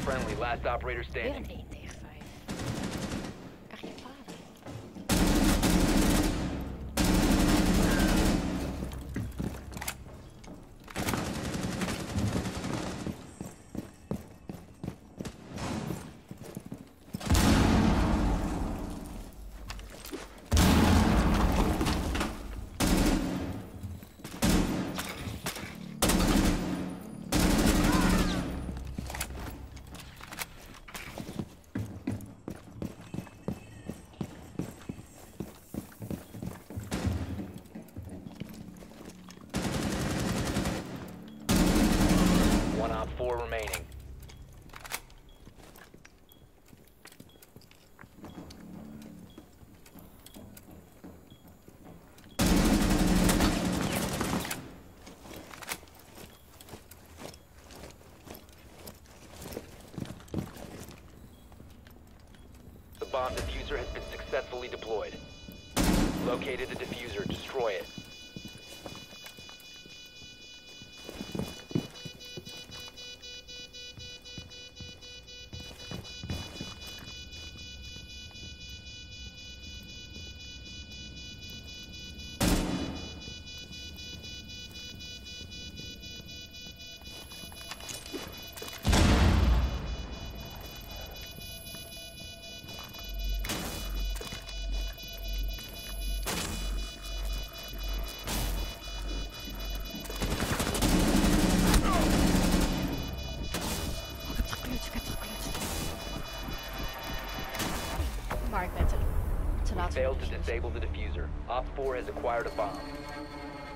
Friendly, last operator Weer een standing. 1 tegen 5. Echt gevaarlijk. One op 4 remaining. The bomb diffuser has been successfully deployed. Located the diffuser. Destroy it. Maar ik ben te laat. Failed to disable the diffuser. Op 4 has acquired a bomb.